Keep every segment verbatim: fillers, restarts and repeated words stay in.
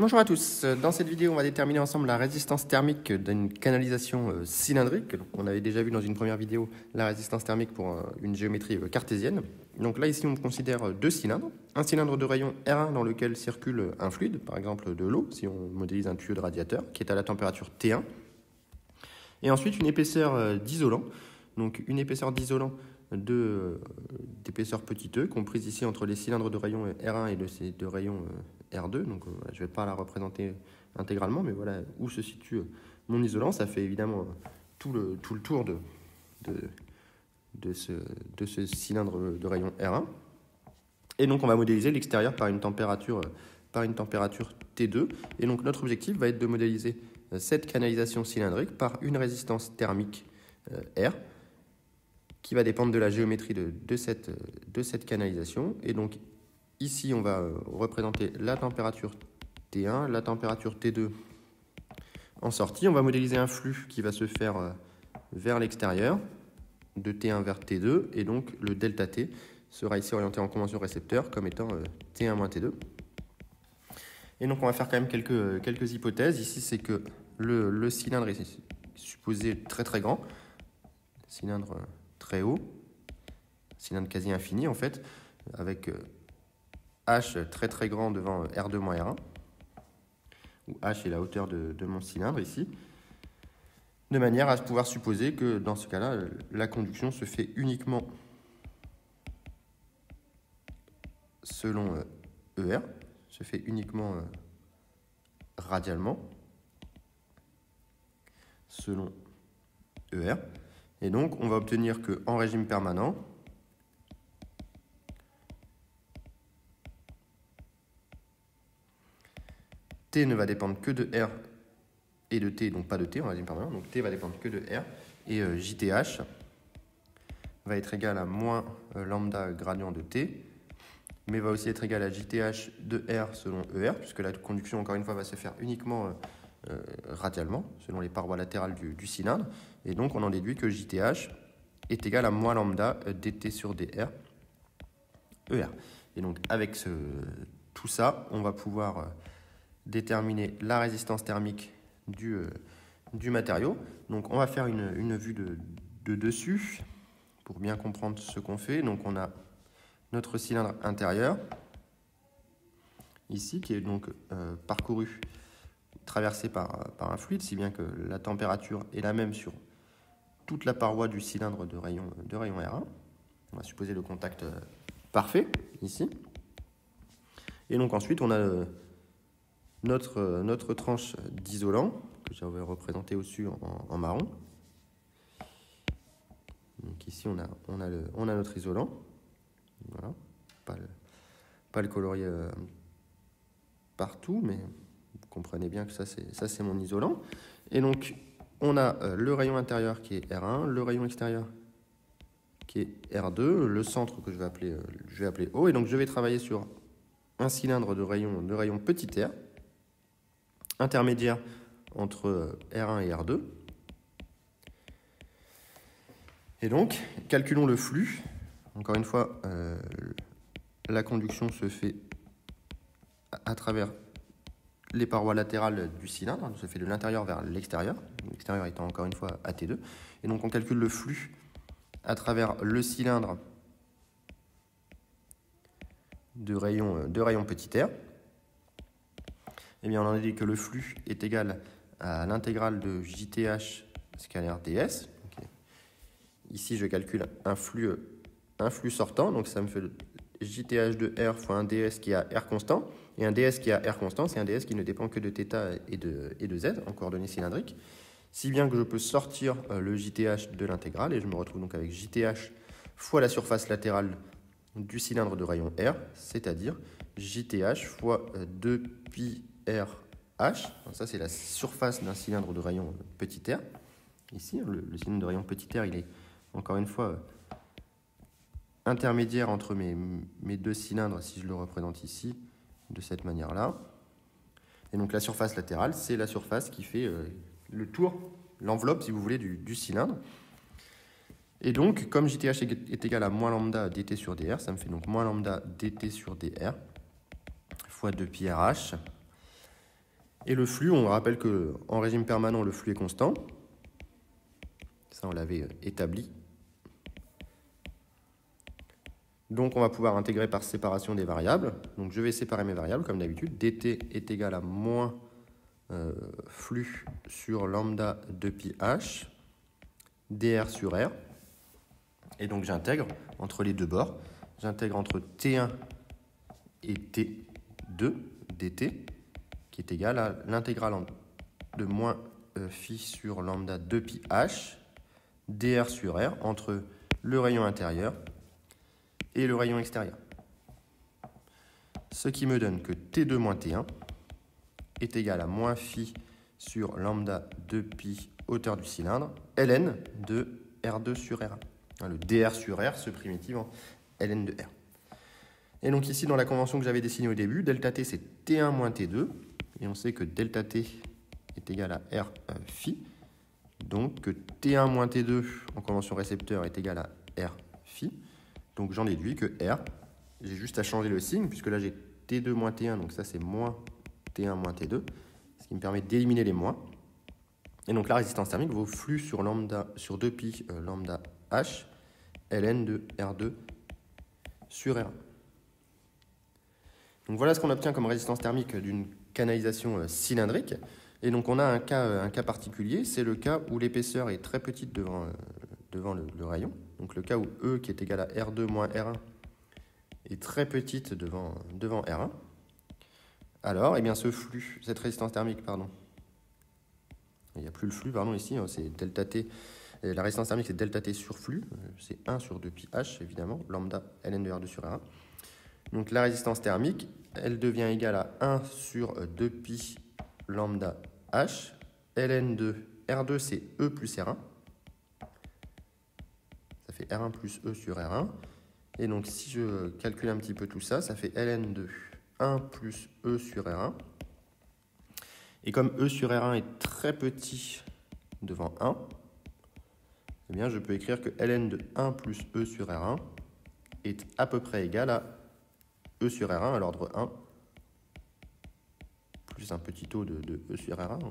Bonjour à tous, dans cette vidéo on va déterminer ensemble la résistance thermique d'une canalisation cylindrique. Donc, on avait déjà vu dans une première vidéo la résistance thermique pour une géométrie cartésienne. Donc là ici on considère deux cylindres, un cylindre de rayon R un dans lequel circule un fluide, par exemple de l'eau, si on modélise un tuyau de radiateur qui est à la température T un. Et ensuite une épaisseur d'isolant, donc une épaisseur d'isolant d'épaisseur petit e, comprise ici entre les cylindres de rayon R un et de, de rayon R deux. Donc euh, je ne vais pas la représenter intégralement, mais voilà où se situe mon isolant. Ça fait évidemment tout le, tout le tour de, de, de, ce, de ce cylindre de rayon R un. Et donc on va modéliser l'extérieur par une température, par une température T deux. Et donc notre objectif va être de modéliser cette canalisation cylindrique par une résistance thermique euh, R, qui va dépendre de la géométrie de, de, cette, de cette canalisation. Et donc ici, on va représenter la température T un, la température T deux en sortie. On va modéliser un flux qui va se faire vers l'extérieur, de T un vers T deux, et donc le delta T sera ici orienté en convention récepteur comme étant T un moins T deux. Et donc on va faire quand même quelques, quelques hypothèses. Ici, c'est que le, le cylindre est supposé très très grand, cylindre très haut, cylindre quasi infini en fait, avec H très très grand devant R deux moins R un, où H est la hauteur de, de mon cylindre ici, de manière à pouvoir supposer que dans ce cas-là, la conduction se fait uniquement selon E R, se fait uniquement radialement selon E R. Et donc, on va obtenir qu'en régime permanent, T ne va dépendre que de R et de T, donc pas de T en régime permanent. Donc T va dépendre que de R. Et euh, J T H va être égal à moins euh, lambda gradient de T, mais va aussi être égal à J T H de R selon E R, puisque la conduction, encore une fois, va se faire uniquement euh, euh, radialement, selon les parois latérales du, du cylindre. Et donc, on en déduit que J T H est égal à moins lambda dt sur dr E R. Et donc, avec ce, tout ça, on va pouvoir euh, déterminer la résistance thermique du, euh, du matériau. Donc, on va faire une, une vue de, de dessus pour bien comprendre ce qu'on fait. Donc, on a notre cylindre intérieur, ici, qui est donc euh, parcouru, traversé par, par un fluide, si bien que la température est la même sur toute la paroi du cylindre de rayon, de rayon R un. On va supposer le contact euh, parfait, ici. Et donc ensuite, on a euh, notre, euh, notre tranche d'isolant, que j'avais représenté au-dessus en, en marron. Donc ici, on a, on a, le, on a notre isolant. Voilà, pas le, pas le colorier euh, partout, mais vous comprenez bien que ça, c'est mon isolant. Et donc, on a euh, le rayon intérieur qui est R un, le rayon extérieur qui est R deux, le centre que je vais appeler, euh, je vais appeler O. Et donc, je vais travailler sur un cylindre de rayon, de rayon petit r, intermédiaire entre euh, R un et R deux. Et donc, calculons le flux. Encore une fois, euh, la conduction se fait à, à travers les parois latérales du cylindre, se fait de l'intérieur vers l'extérieur, l'extérieur étant encore une fois à T deux. Et donc on calcule le flux à travers le cylindre de rayon, de rayon petit r. Et bien on en a dit que le flux est égal à l'intégrale de J T H scalaire ds. Okay. Ici je calcule un flux, un flux sortant, donc ça me fait J T H de R fois un ds qui a R constant. Et un ds qui a R constant, c'est un ds qui ne dépend que de θ et de, et de z en coordonnées cylindriques. Si bien que je peux sortir le J T H de l'intégrale et je me retrouve donc avec J T H fois la surface latérale du cylindre de rayon R, c'est-à-dire J T H fois deux pi R H. Donc ça, c'est la surface d'un cylindre de rayon petit r. Ici, le, le cylindre de rayon petit r, il est encore une fois intermédiaire entre mes, mes deux cylindres, si je le représente ici, de cette manière-là. Et donc la surface latérale, c'est la surface qui fait euh, le tour, l'enveloppe, si vous voulez, du, du cylindre. Et donc, comme J T H est, est égal à moins lambda dt sur dr, ça me fait donc moins lambda dt sur dr fois deux pi R H. Et le flux, on rappelle qu'en régime permanent, le flux est constant. Ça, on l'avait établi. Donc, on va pouvoir intégrer par séparation des variables. Donc, je vais séparer mes variables, comme d'habitude. dt est égal à moins euh, flux sur lambda de pi h, dr sur r. Et donc, j'intègre entre les deux bords. J'intègre entre t un et t deux dt, qui est égal à l'intégrale de moins euh, phi sur lambda de pi h, dr sur r, entre le rayon intérieur et le rayon extérieur. Ce qui me donne que t deux moins t un est égal à moins phi sur lambda de pi hauteur du cylindre, ln de r deux sur r un. Le dr sur r se primitive en ln de r. Et donc ici, dans la convention que j'avais dessinée au début, delta t c'est t un moins t deux, et on sait que delta t est égal à r phi, donc que t un moins t deux en convention récepteur est égal à r phi. Donc j'en déduis que R, j'ai juste à changer le signe, puisque là j'ai t deux moins t un, donc ça c'est moins t un moins t deux, ce qui me permet d'éliminer les moins. Et donc la résistance thermique vaut flux sur, lambda, sur deux pi euh, lambda h, ln de R deux sur R un. Donc voilà ce qu'on obtient comme résistance thermique d'une canalisation euh, cylindrique. Et donc on a un cas, euh, un cas particulier, c'est le cas où l'épaisseur est très petite devant, euh, devant le, le rayon. Donc le cas où E qui est égal à R deux moins R un est très petite devant, devant R un. Alors, eh bien, ce flux, cette résistance thermique, pardon, il n'y a plus le flux, pardon, ici, c'est delta T. La résistance thermique, c'est delta T sur flux, c'est un sur deux pi h, évidemment, lambda ln de R deux sur R un. Donc la résistance thermique, elle devient égale à un sur deux pi lambda h, ln de R deux, c'est E plus R un. Ça fait R un plus E sur R un. Et donc, si je calcule un petit peu tout ça, ça fait ln de un plus E sur R un. Et comme E sur R un est très petit devant un, eh bien, je peux écrire que ln de un plus E sur R un est à peu près égal à E sur R un à l'ordre un, plus un petit taux de, de E sur R un.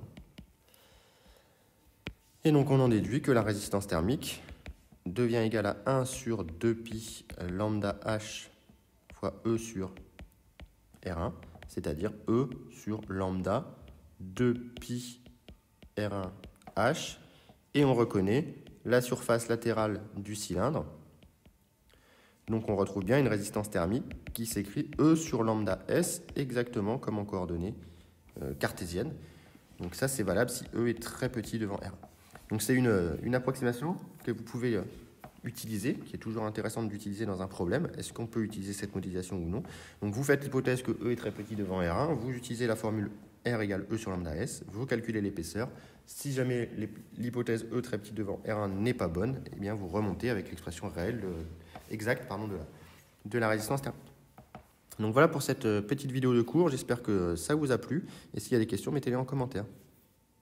Et donc, on en déduit que la résistance thermique devient égale à un sur deux pi lambda h fois E sur R un, c'est-à-dire E sur lambda deux pi R un h, et on reconnaît la surface latérale du cylindre. Donc on retrouve bien une résistance thermique qui s'écrit E sur lambda S, exactement comme en coordonnées euh, cartésiennes. Donc ça, c'est valable si E est très petit devant R. Donc c'est une, une approximation que vous pouvez euh, utiliser, qui est toujours intéressante d'utiliser dans un problème. Est-ce qu'on peut utiliser cette modélisation ou non? Donc vous faites l'hypothèse que E est très petit devant R un, vous utilisez la formule R égale E sur lambda S, vous calculez l'épaisseur. Si jamais l'hypothèse E très petit devant R un n'est pas bonne, eh bien vous remontez avec l'expression réelle euh, exacte pardon, de, la, de la résistance thermique. Donc voilà pour cette petite vidéo de cours, j'espère que ça vous a plu, et s'il y a des questions, mettez-les en commentaire.